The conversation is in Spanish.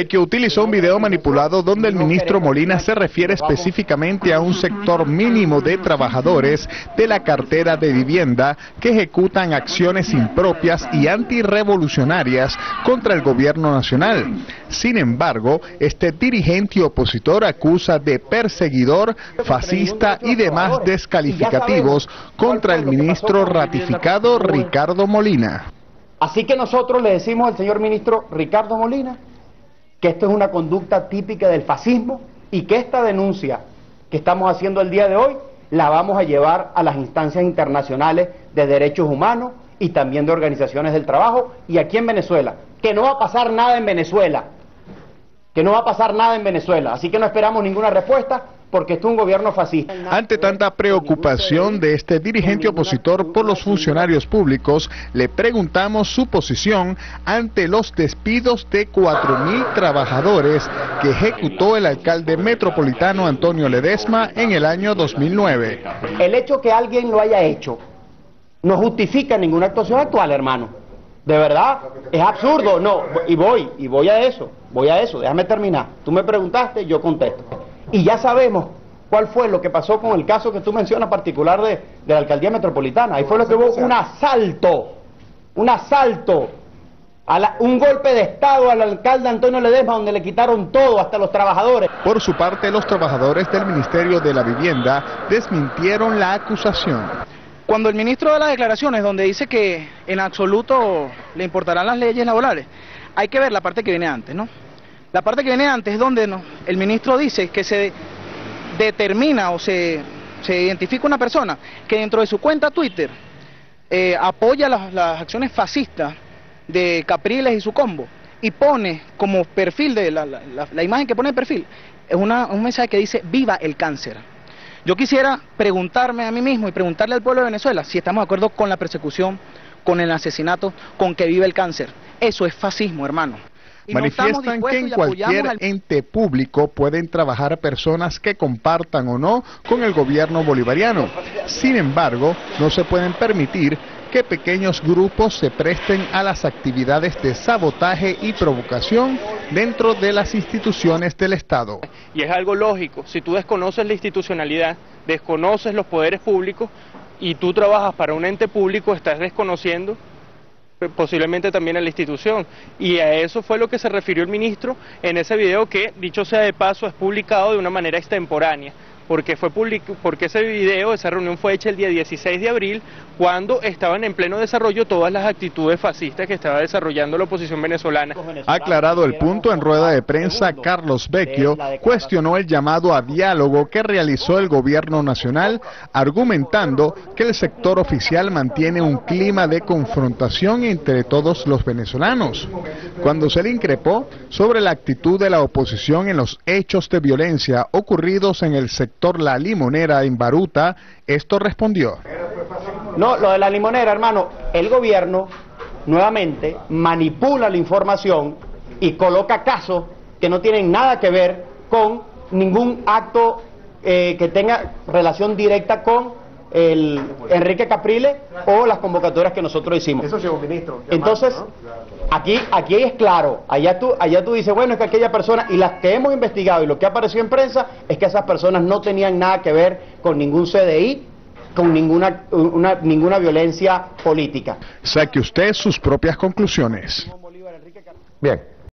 Vecchio utilizó un video manipulado donde el ministro Molina se refiere específicamente a un sector mínimo de trabajadores de la cartera de vivienda que ejecutan acciones impropias y antirrevolucionarias contra el gobierno nacional. Sin embargo, este dirigente opositor acusa de perseguidor, fascista y demás descalificativos contra el ministro ratificado Ricardo Molina. Así que nosotros le decimos al señor ministro Ricardo Molina que esto es una conducta típica del fascismo y que esta denuncia que estamos haciendo el día de hoy la vamos a llevar a las instancias internacionales de derechos humanos y también de organizaciones del trabajo y aquí en Venezuela, que no va a pasar nada en Venezuela, así que no esperamos ninguna respuesta porque esto es un gobierno fascista. Ante tanta preocupación de este dirigente opositor por los funcionarios públicos, le preguntamos su posición ante los despidos de 4.000 trabajadores que ejecutó el alcalde metropolitano Antonio Ledesma en el año 2009. El hecho que alguien lo haya hecho no justifica ninguna actuación actual, hermano. De verdad, es absurdo, no, y voy a eso, déjame terminar. Tú me preguntaste, yo contesto. Y ya sabemos cuál fue lo que pasó con el caso que tú mencionas particular de la alcaldía metropolitana. Ahí fue lo que hubo un asalto, un golpe de estado al alcalde Antonio Ledesma donde le quitaron todo, hasta los trabajadores. Por su parte, los trabajadores del Ministerio de la Vivienda desmintieron la acusación. Cuando el ministro da las declaraciones donde dice que en absoluto le importarán las leyes laborales, hay que ver la parte que viene antes, ¿no? La parte que viene antes es donde el ministro dice que se determina o se identifica una persona que dentro de su cuenta Twitter apoya las acciones fascistas de Capriles y su combo y pone como perfil de la imagen que pone en perfil es un mensaje que dice viva el cáncer. Yo quisiera preguntarme a mí mismo y preguntarle al pueblo de Venezuela si estamos de acuerdo con la persecución, con el asesinato, con que viva el cáncer. Eso es fascismo, hermano. Manifiestan que en cualquier ente público pueden trabajar personas que compartan o no con el gobierno bolivariano. Sin embargo, no se pueden permitir que pequeños grupos se presten a las actividades de sabotaje y provocación dentro de las instituciones del Estado. Y es algo lógico, si tú desconoces la institucionalidad, desconoces los poderes públicos y tú trabajas para un ente público, estás desconociendo posiblemente también a la institución, y a eso fue lo que se refirió el ministro en ese video que, dicho sea de paso, es publicado de una manera extemporánea, porque ese video, esa reunión fue hecha el día 16 de abril, cuando estaban en pleno desarrollo todas las actitudes fascistas que estaba desarrollando la oposición venezolana. Aclarado el punto en rueda de prensa, Carlos Vecchio cuestionó el llamado a diálogo que realizó el gobierno nacional, argumentando que el sector oficial mantiene un clima de confrontación entre todos los venezolanos. Cuando se le increpó sobre la actitud de la oposición en los hechos de violencia ocurridos en el sector La Limonera en Baruta, esto respondió. No, lo de La Limonera, hermano, el gobierno nuevamente manipula la información y coloca casos que no tienen nada que ver con ningún acto que tenga relación directa con el Enrique Capriles o las convocatorias que nosotros hicimos. Eso, señor ministro. Entonces, aquí es claro, allá tú dices, bueno, es que aquella persona, y las que hemos investigado y lo que apareció en prensa, es que esas personas no tenían nada que ver con ningún CDI, con ninguna violencia política. Saque usted sus propias conclusiones. Bien.